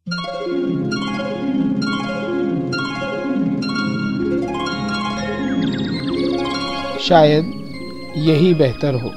शायद यही बेहतर हो।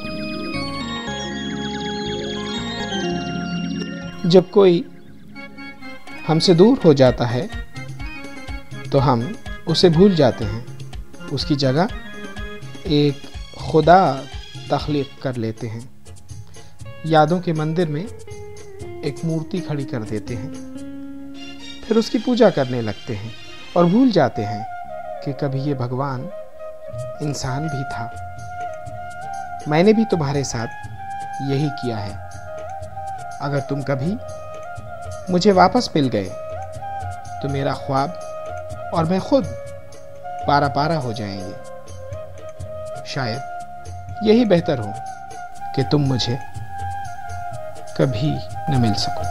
जब कोई हमसे दूर हो जाता है तो हम उसे भूल जाते हैं, उसकी जगह एक खुदा तख्लीक कर लेते हैं, यादों के मंदिर में एक मूर्ति खड़ी कर देते हैं, फिर उसकी पूजा करने लगते हैं और भूल जाते हैं कि कभी ये भगवान इंसान भी था। मैंने भी तुम्हारे साथ यही किया है। अगर तुम कभी मुझे वापस मिल गए तो मेरा ख्वाब और मैं खुद पारा पारा हो जाएंगे। शायद यही बेहतर हो कि तुम मुझे कभी न मिल सको।